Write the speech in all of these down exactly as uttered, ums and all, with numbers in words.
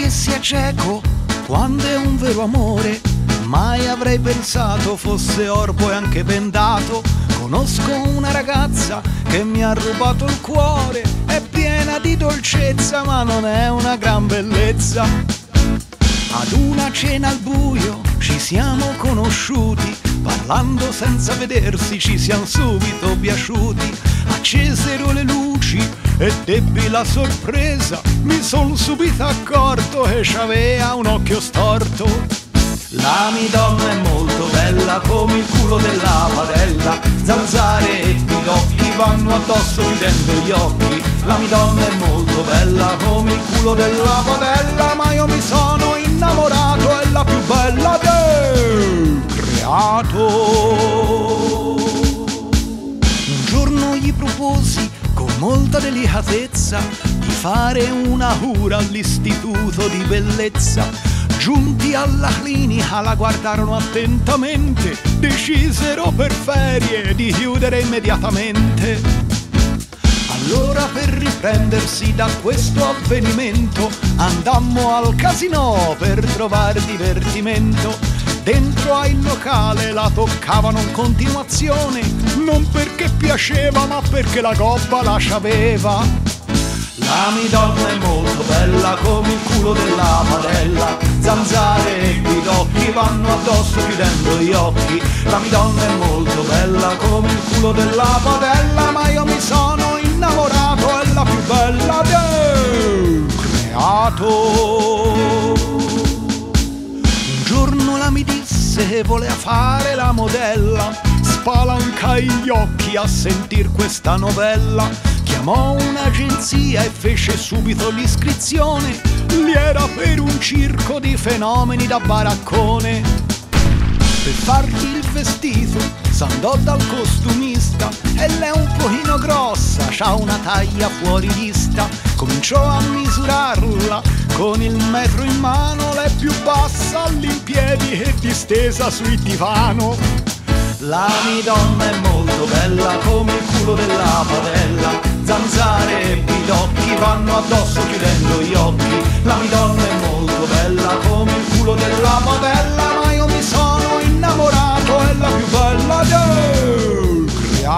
che sia cieco quando è un vero amore. Mai avrei pensato fosse orbo e anche bendato. Conosco una ragazza che mi ha rubato il cuore. È piena di dolcezza ma non è una gran bellezza. Ad una cena al buio ci siamo conosciuti, parlando senza vedersi ci siamo subito piaciuti. Accesero le luci e ebbi la sorpresa, mi son subito accorto che c'aveva un occhio storto. La mia donna è molto bella come il culo della padella, zanzare e pidocchi vanno addosso chiudendo gli occhi. La mia donna è molto bella come il culo della padella, ma io mi sono innamorato, è la più bella del creato. Un giorno gli proposi con molta delicatezza di fare una cura all'istituto di bellezza. Giunti alla clinica la guardarono attentamente, decisero per ferie di chiudere immediatamente. Allora per riprendersi da questo avvenimento andammo al casinò per trovare divertimento. Dentro al locale la toccavano in continuazione, non perché piaceva ma perché la gobba la c'aveva. La mia donna è molto bella come il culo della padella, zanzare e pidocchi vanno addosso chiudendo gli occhi. La mia donna è molto bella come il culo della padella, ma io mi sono innamorato, è la più bella del creato. Un giorno la mi disse che voleva fare la modella, spalancai gli occhi a sentir questa novella. Chiamò un'agenzia e fece subito l'iscrizione, lì era per un circo di fenomeni da baraccone. Per fargli il vestito s'andò dal costumista e lei è un pochino grossa, c'ha una taglia fuori vista. Cominciò a misurarla con il metro in mano, lei più bassa all'impiedi e distesa sul divano. La mia donna è molto bella come il culo della padella, zanzare e pidocchi vanno addosso chiudendo gli occhi. La mia donna è molto bella come il culo della padella, ma io mi sono innamorato, è la più bella del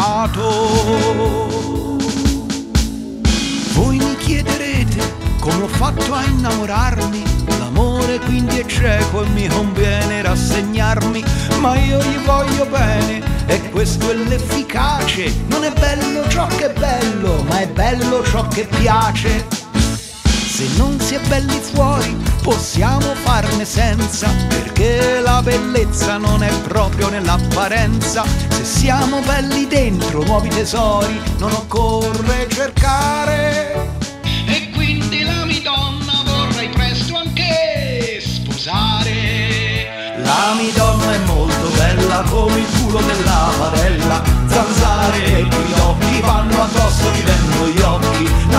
creato. Voi mi chiederete come ho fatto a innamorarmi, l'amore quindi è cieco e mi conviene rassegnarmi, ma io gli voglio bene e questo è l'efficace. Non è bello ciò che è bello, ma è bello ciò che piace. Se non si è belli fuori possiamo farne senza, perché la bellezza non è proprio nell'apparenza. Se siamo belli dentro nuovi tesori non occorre cercare. E quindi la mia donna vorrei presto anche sposare. La mia donna è molto bella come il culo della padella, zanzare e pidocchi vanno addosso chiudendo gli occhi.